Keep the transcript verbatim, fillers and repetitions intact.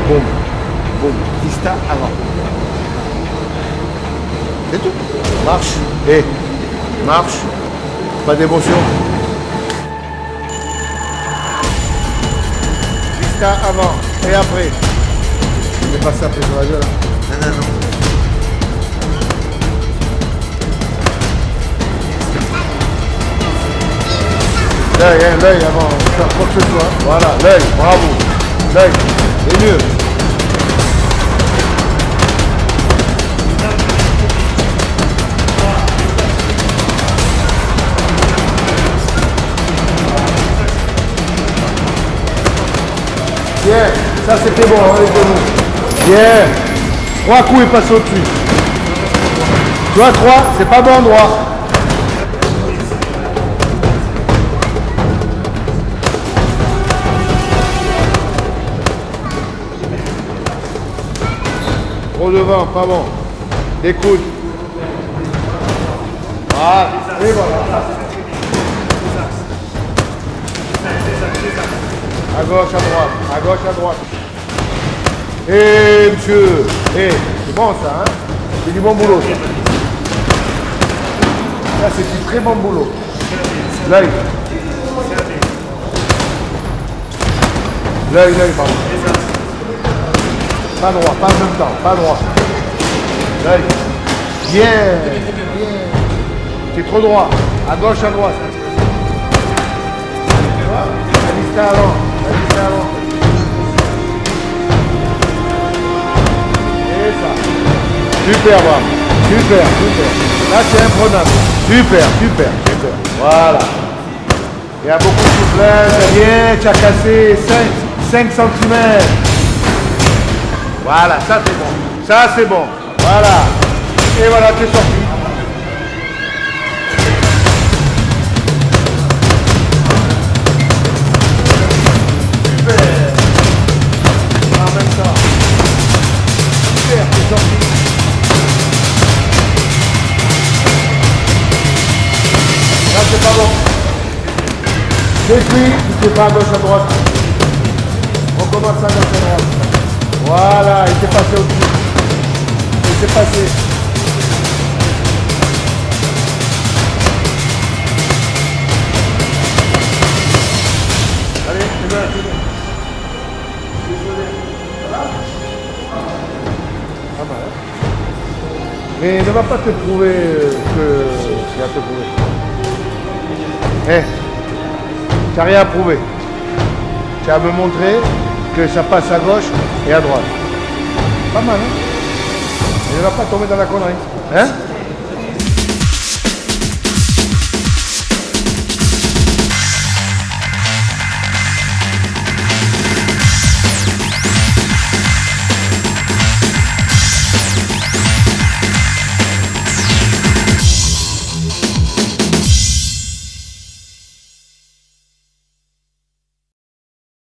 Boum. Boum. Vista avant. C'est tout. Marche. Et marche. Pas d'émotion. Vista avant. Et après. Je vais passer après sur la gueule. Non, non, non. L'œil, hein, l'œil avant de faire quoi que ce soit. Voilà, l'œil, bravo. L'œil, c'est mieux. Bien, ça c'était bon, hein, les genoux. Bien. Trois coups et passe au-dessus. Tu vois, trois, c'est pas bon droit. Trop devant, pas bon. Des coudes. Voilà. Et voilà. À gauche, à droite. À gauche, à droite. Et monsieur. Et c'est bon ça, hein? C'est du bon boulot ça. Là, c'est du très bon boulot. L'œil. L'œil, l'œil, pardon. Pas droit, pas en même temps, pas droit. L'œil. Bien, bien. C'est trop droit. À gauche, à droite. La vista avant. La vista avant. Et ça. Super, bravo. Super, super. Là, c'est imprenable. Super, super, super. Voilà. Il y a beaucoup de souplesse. Bien, tu as cassé cinq centimètres. Voilà, ça c'est bon. Ça c'est bon. Voilà. Et voilà, tu es sorti. Super. En même temps. Super, tu es sorti. Là c'est pas bon. C'est pris, tu fais pas à gauche à droite. On commence à gauche à droite. Voilà, il s'est passé au-dessus. Il s'est passé. Allez, c'est bien, c'est bien. Ça va? Pas mal, hein? Mais ne va pas te prouver que c'est à te prouver. Eh, tu n'as rien à prouver. Tu as à me montrer que ça passe à gauche et à droite. Pas mal, hein? Il ne va pas tomber dans la connerie. Hein?